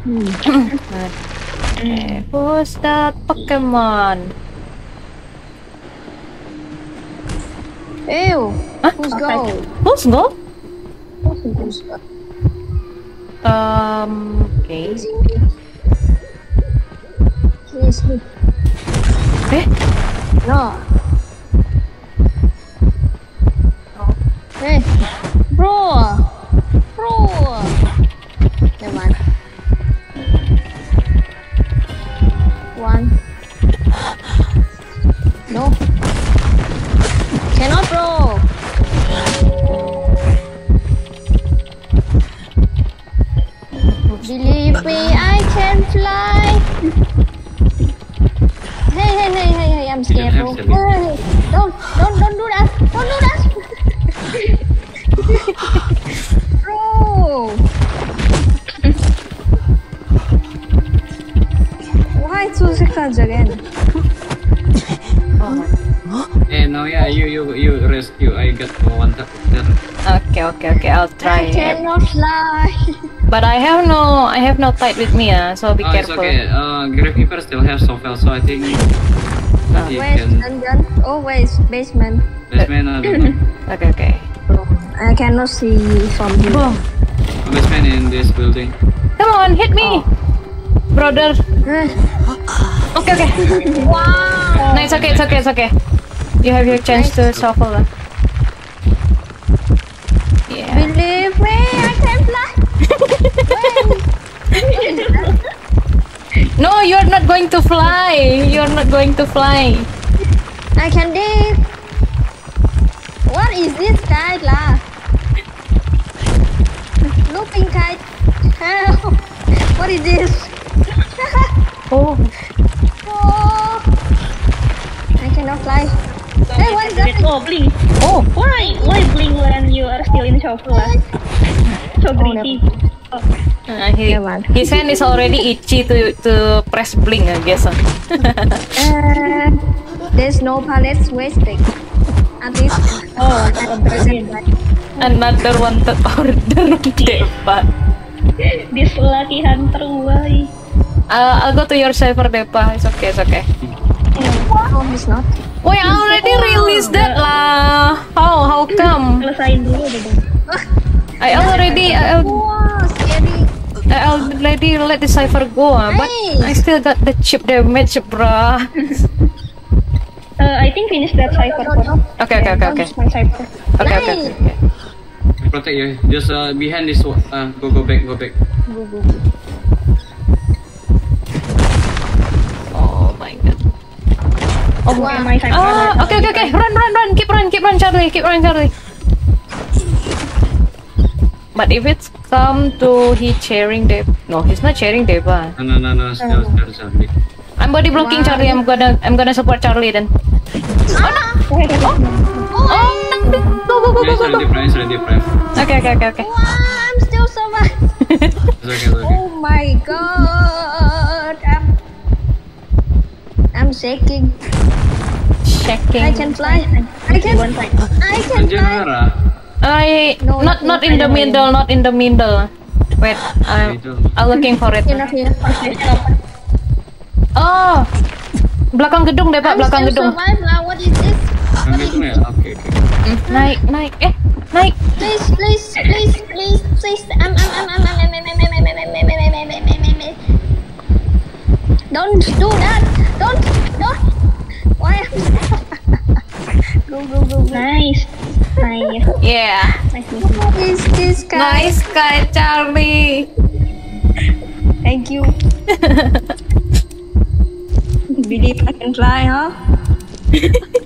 Okay, who's that Pokemon? Ew. Huh? Who's go? Who's go? Who's go? Okay. Please. Eh? No. Hey, bro. Never mind. One. No. Cannot, bro. Believe me, I can fly. Hey, I'm scared, bro. Hey, don't do that. Don't do that. Bro. Why 2 seconds again? Eh, no, yeah, you rescue. I got one tap there. Okay, I'll try. I cannot fly. But I have no tide with me, so be Oh, it's careful. okay. Gravekeeper still have Sovel, so I think he Where's can. dungeon? Oh, where's basement? Basement, I don't know. Okay. I cannot see from here. Boom. Basement in this building. Come on, hit me, brother. Okay. Wow. No, it's okay. You have your chance to shuffle. Yeah. Believe me, I can fly. No, you're not going to fly. I can dip. What is this kite lah? Looping kite. Help. What is this? Oh. Oh. I cannot fly. Hey, what is that? Oh, blink. Oh. Why blink when you are still in shovel? So greedy. Oh. His hand is already itchy to press blink, I guess. There's no pallets wasting. At least. Oh, Another wanted order, Depa. this lucky hunter, why? I'll go to your server, Depa. It's okay. No, he's not. Wait, I already released that lah. How come? Selesain dulu deh. I already Wow, scary. let the cipher go, but I still got the chip damage, bruh. I think finish that cipher first. Okay. My cipher. Okay. Protect you. Just behind this. Go back. Go. Oh my god. Oh Okay, my cipher. okay. Run. Keep run, Charlie. But if it's come to he sharing Deb, no, he's not sharing Deba. No. Still. I'm body blocking Charlie. I'm gonna support Charlie then. Go. Nice, ready, prime. Okay. Wow, I'm still surviving. It's okay. Oh my god. I'm shaking. I can fly. I can fly. Not in the middle. Wait, I'm looking for it. Here. Oh, belakang gedung deh Pak, belakang gedung. Survive lah. What is this? Okay. Naik. Naik. Please. Don't do that. Don't. Why? Go. Nice. Yeah. What is this guy? Nice guy, Charlie. Thank you. Believe I can fly, huh?